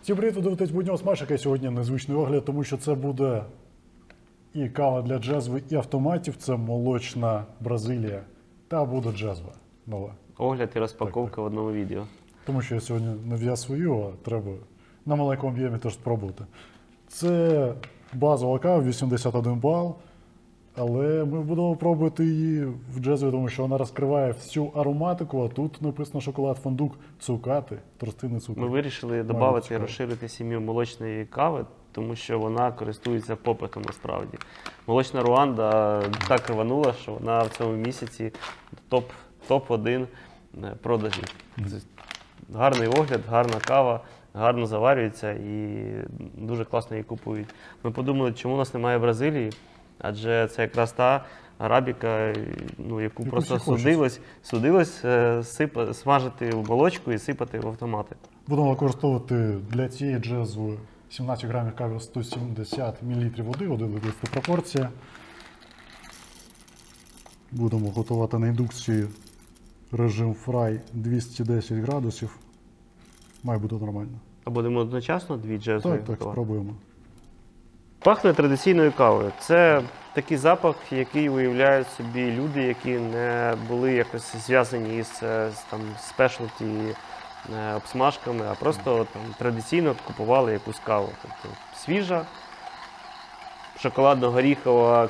Всім привіт, ви дивитесь буднього смачка. Сьогодні незвичний огляд, тому що це буде і кава для джезви, і автоматів. Це молочна Бразилія. Та буде джезва нова. Огляд і розпаковка в одному відео. Тому що я сьогодні не в'яз свою, а треба на маленькому об'ємі теж спробувати. Це базова кава, 81 бал. Але ми будемо пробувати її в джезві, тому що вона розкриває всю ароматику, а тут написано шоколад, фундук, цукати, тростинний цукор. Ми вирішили додати і розширити сім'ю молочної кави, тому що вона користується попитом насправді. Молочна Руанда так рванула, що вона в цьому місяці топ-1 продажів. Гарний огляд, гарна кава, гарно заварюється і дуже класно її купують. Ми подумали, чому у нас немає Бразилії, адже це якраз та арабіка, яку просто судилось смажити в молочку і сипати в автомати. Будемо використовувати для цієї джезви 17 грамів кави, 170 мл води, 1 литр пропорція. Будемо готувати на індукції режим фрай 210 градусів. Має бути нормально. А будемо одночасно дві джезви готувати? Так, спробуємо. Пахне традиційною кавою. Це такий запах, який уявляють собі люди, які не були якось зв'язані із спешлті обсмажками, а просто традиційно купували якусь каву. Тобто свіжа, шоколадно-горіхова,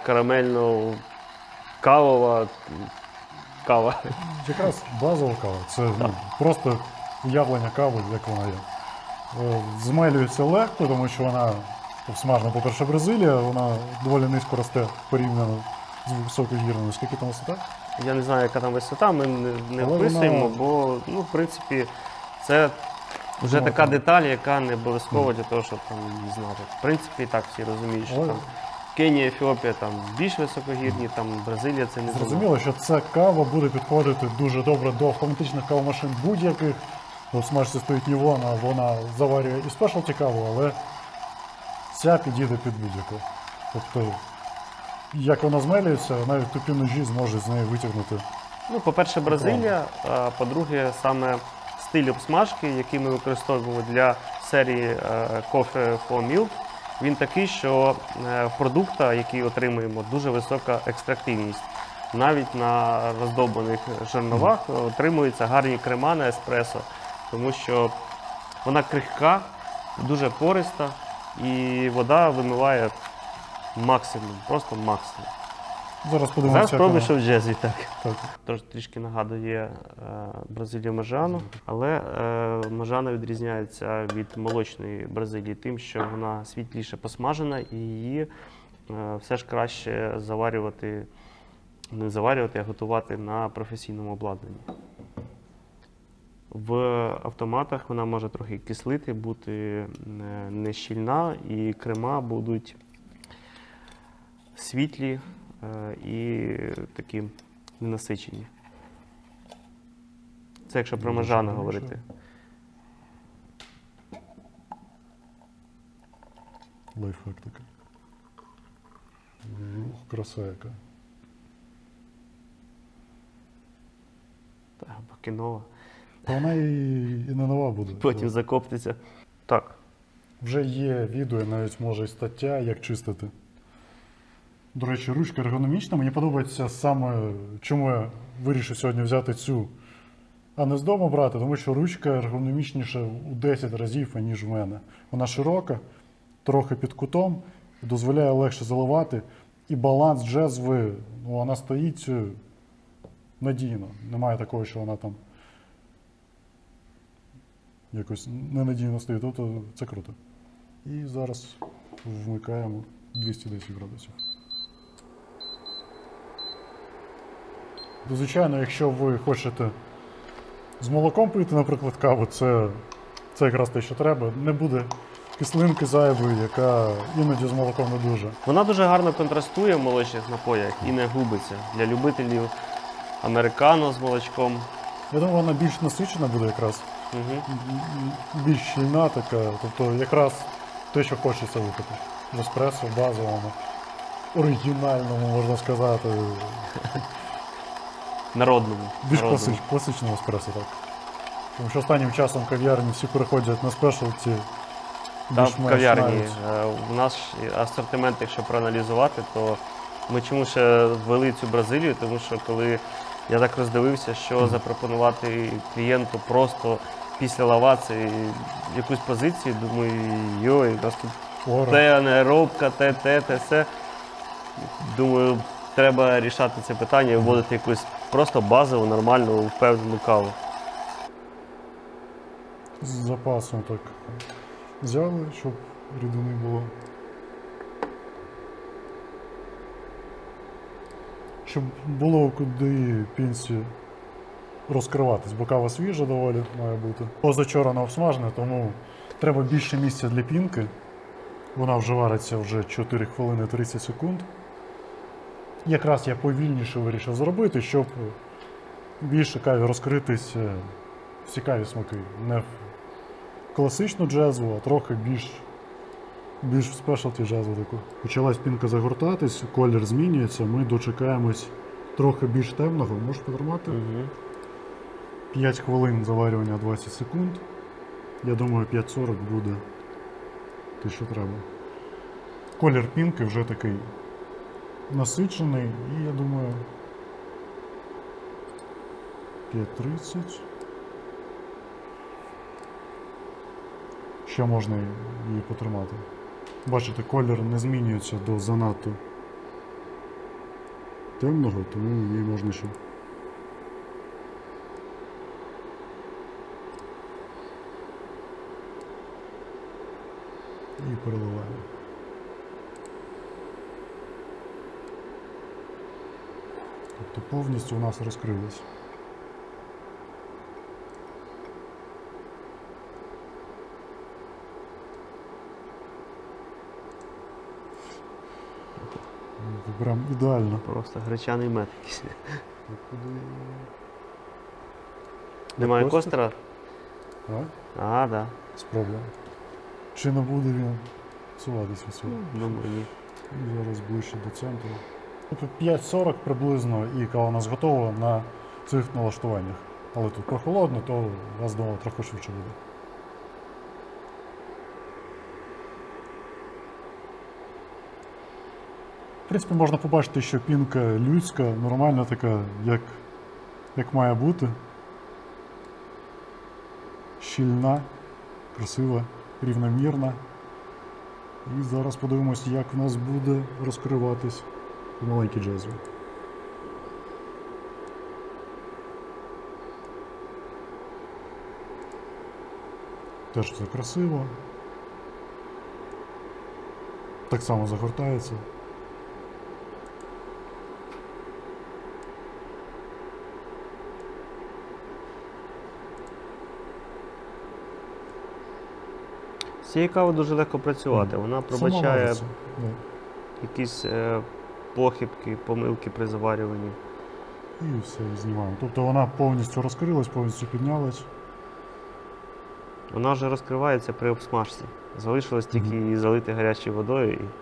карамельно-кавова кава. Якраз базова кава. Це просто уявлення кави, як вона є. Змелюється легко, тому що вона обсмажена, по-перше, Бразилія, вона доволі низько росте порівняно з високогірною. Скільки там висота? Я не знаю, яка там висота, ми не вписуємо, бо, в принципі, це вже така деталь, яка не обов'язкова для того, щоб її знати. В принципі, так всі розуміють, що там Кенія, Ефіопія більш високогірні, Бразилія це не зрозуміло, що ця кава буде підходити дуже добре до автоматичних кавомашин будь-яких. В смажці стоїть Нівон, вона заварює і спешлті каву, але ця підійде під будь-яку. Тобто, як вона змелюється, навіть тупі ножі зможуть з неї витягнути. По-перше, Бразилія, а по-друге, саме стиль обсмажки, який ми використовуємо для серії Coffee for Milk, він такий, що в продукта, який отримуємо, дуже висока екстрактивність. Навіть на роздобаних жерновах отримуються гарні крема на еспресо, тому що вона крихка, дуже пориста, і вода вимиває максимум, просто максимум. Зараз подивимося. Зараз спробуй, що в джезві, так. Тож трішки нагадує Бразилію Можану, але Можана відрізняється від молочної Бразилії тим, що вона світліше посмажена і її все ж краще заварювати, не заварювати, а готувати на професійному обладнанні. В автоматах вона може трохи кислити, бути нещільна, і крема будуть світлі і такі ненасичені. Це якщо про Можану говорити. Лайфхак такий. Краса яка. Так, поки нова. Та вона і не нова буде. Потім закоптиться. Так. Вже є відео, навіть може і стаття, як чистити. До речі, ручка ергономічна. Мені подобається саме, чому я вирішив сьогодні взяти цю, а не з дому брати, тому що ручка ергономічніша у 10 разів, ніж в мене. Вона широка, трохи під кутом, дозволяє легше заливати. І баланс джезви, вона стоїть надійно. Немає такого, що вона там якось ненадійно стоїть. Тобто це круто. І зараз вмикаємо 210 градусів. Звичайно, якщо ви хочете з молоком пити, наприклад, каву, це якраз те, що треба. Не буде кислинки зайвої, яка іноді з молоком не дуже. Вона дуже гарно контрастує в молочних напоях і не губиться. Для любителів американо з молочком. Я думаю, вона більш насичена буде якраз. Більш щільна така, тобто якраз те, що хочеться випити. В еспресо, базовому, оригінальному, можна сказати. Народному. Більш класичному еспресо, так. Тому що останнім часом кав'ярні всі переходять на спешлті Там в більш-менш кав'ярні. навіть. У нас асортимент, якщо проаналізувати, то ми чому ще ввели цю Бразилію, тому що коли я так роздивився, що запропонувати клієнту просто після лаваци якусь позицію, думаю, йой, у нас тут Ора. те анаеробка, те, все. Думаю, треба рішати це питання і вводити якусь просто базову, нормальну, впевнену каву. З запасом так взяли, щоб рідини було. Щоб було куди пінці розкриватись, бо кава свіжа доволі має бути. Позавчора вона обсмажена, тому треба більше місця для пінки. Вона вже вариться вже 4 хвилини 30 секунд. Якраз я повільніше вирішив зробити, щоб більше каві розкритись в цікаві смаки. Не в класичну джезву, а трохи більш в спешалті джезву таку. Почалась пінка загортатись, колір змінюється, ми дочекаємось трохи більш темного. Можеш потримати? 5 хвилин заварювання 20 секунд. Я думаю, 5:40 буде те, що треба. Колір пінки вже такий насичений і я думаю 5:30. Ще можна її потримати. Бачите, колір не змінюється до занадто темного, тому її можна ще. І переливаємо. Тобто повністю у нас розкрилось. Прям ідеально. Просто гречаний мед якийсь. Куди? Немає Костер? костера? А? А, да. Спробуємо. Чи не буде він суватись від цього? Думаю, ні. І зараз ближче до центру. Тобто 5:40 приблизно і кава у нас готова на цих налаштуваннях. Але тут прохолодно, то у вас вдома трохи швидше буде. В принципі, можна побачити, що пінка людська, нормальна така, як має бути. Щільна, красива, рівномірна. І зараз подивимось, як в нас буде розкриватись маленький джезві. Теж все красиво. Так само загортається. З цією кавою дуже легко працювати. Вона пробачає Самовариться. Да. якісь похибки, помилки при заварюванні. І все знімаємо. Тобто вона повністю розкрилась, повністю піднялась. Вона вже розкривається при обсмажці. Залишилось тільки її залити гарячою водою. І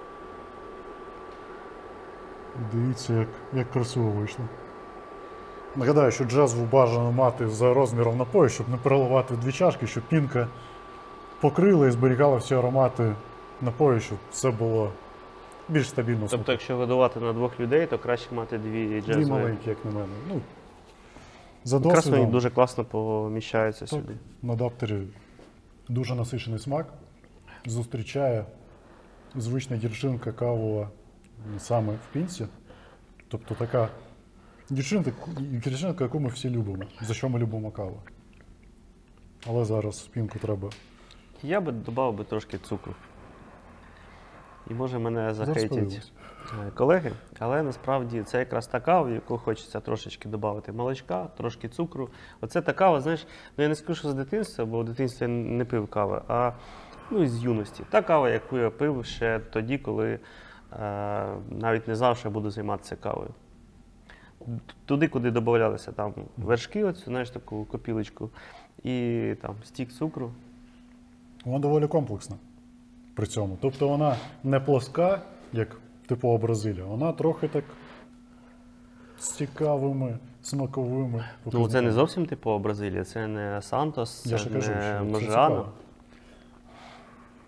Дивіться, як красиво вийшло. Нагадаю, що джезву бажано мати за розміром напою, щоб не переливати в 2 чашки, щоб пінка покрила і зберігала всі аромати напою, щоб все було більш стабільно. тобто, якщо годувати на 2 людей, то краще мати 2 Дві джезві. маленькі, як на мене. Ну, за Якраз вони досвідом дуже класно поміщаються так, сюди. на адаптері дуже насичений смак. Зустрічає звична гірчинка кавова саме в пінці. Тобто така гірчинка, яку ми всі любимо, за що ми любимо каву. Але зараз пінку треба. Я би додав би трошки цукру. І може мене Зараз захейтять подивимось. колеги, але насправді це якраз та кава, в яку хочеться трошечки додати молочка, трошки цукру. Оце та кава, знаєш, ну я не скажу, що з дитинства, бо в дитинстві я не пив кави, а з юності. Та кава, яку я пив ще тоді, коли навіть не знав, що я буду займатися кавою. Туди, куди додавалися там вершки, оцю, знаєш, таку копілочку, і там стік цукру. Вона доволі комплексна при цьому. Тобто вона не плоска, як типова Бразилія, вона трохи так з цікавими смаковими Ну, це показниками. не зовсім типова Бразилія, це не Сантос, Я це ж кажу, не що це Можано. цікаво.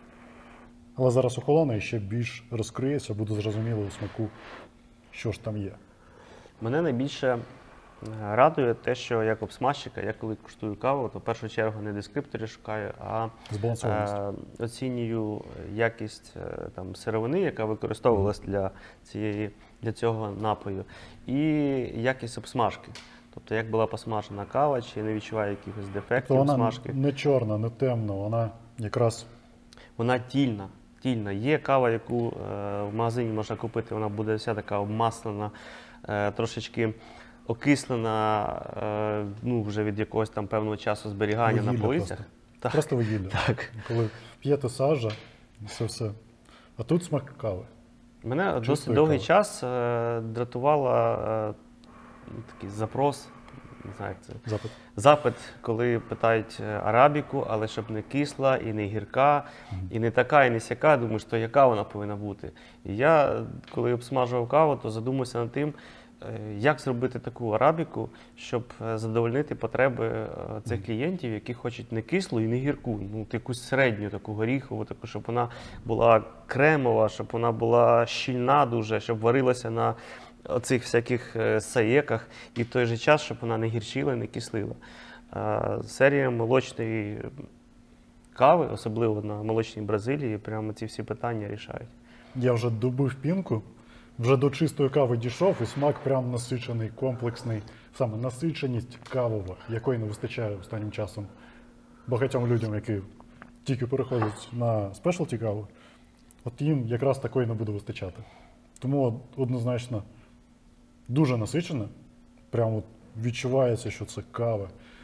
Але зараз охолоне і ще більш розкриється, буде зрозуміло у смаку, що ж там є. Мене найбільше радує те, що як обсмажчика, я коли куштую каву, то в першу чергу не дескрипторі шукаю, а Збалансованість. оцінюю якість там, сировини, яка використовувалась для цього напою, і якість обсмажки. Тобто, як була посмажена кава, чи не відчуваю якихось дефектів То вона обсмажки. не чорна, не темна, вона якраз Вона тільна. Тільна. Є кава, яку в магазині можна купити, вона буде вся така обмаслена, трошечки окислена, ну, вже від якогось там певного часу зберігання на вугілля полицях. просто. Так. Просто вугілля. Так. Коли п'єте сажа, все. А тут смак кави. Мене Чистої досить довгий кави. час дратувала такий запрос, не знаю, як це. Запит, коли питають арабіку, але щоб не кисла і не гірка, і не така, і не сяка. Думаю, що яка вона повинна бути. І я, коли обсмажував каву, то задумався над тим, як зробити таку арабіку, щоб задовольнити потреби цих клієнтів, які хочуть не кислу і не гірку, ну, якусь середню таку горіхову, таку, щоб вона була кремова, щоб вона була щільна дуже, щоб варилася на оцих всяких саєках, і в той же час, щоб вона не гірчила, не кислила. Серія молочної кави, особливо на молочній Бразилії, прямо ці всі питання рішають. Я вже добив пінку, вже до чистої кави дійшов, і смак прям насичений, комплексний. Саме насиченість кавова, якої не вистачає останнім часом багатьом людям, які тільки переходять на спешалті каву, от їм якраз такої не буде вистачати. Тому однозначно дуже насичена, прямо відчувається, що це кава,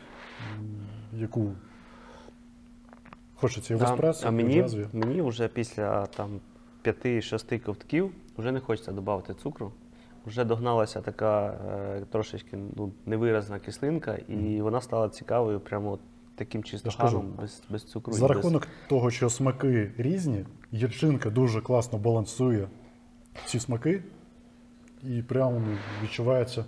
яку хочеться і в еспресо, А і в джезві. мені вже після там 5-6 ковтків вже не хочеться додати цукру. Вже догналася така трошечки невиразна кислинка, і вона стала цікавою прямо от таким чисто Я ж кажу, кавом, без цукру. За і без- рахунок того, що смаки різні, гірчинка дуже класно балансує ці смаки, і прямо відчувається,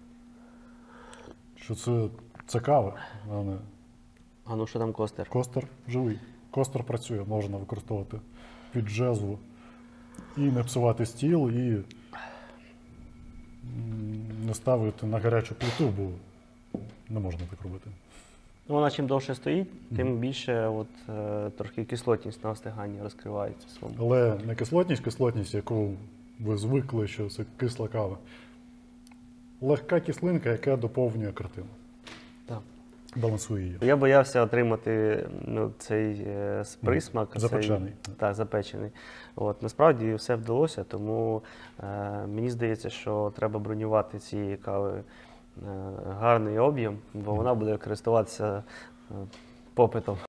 що це кава, а не А ну що там костер? костер живий. Костер працює, можна використовувати під джезву і не псувати стіл, і не ставити на гарячу плиту, бо не можна так робити. Ну, вона чим довше стоїть, тим більше трохи кислотність на остиганні розкривається. Але не кислотність, яку ви звикли, що це кисла кава. Легка кислинка, яка доповнює картину. Так. Балансує її. Я боявся отримати цей присмак. Запечений. Так, запечений. Насправді все вдалося, тому мені здається, що треба бронювати цієї кави гарний об'єм, бо вона буде користуватися попитом.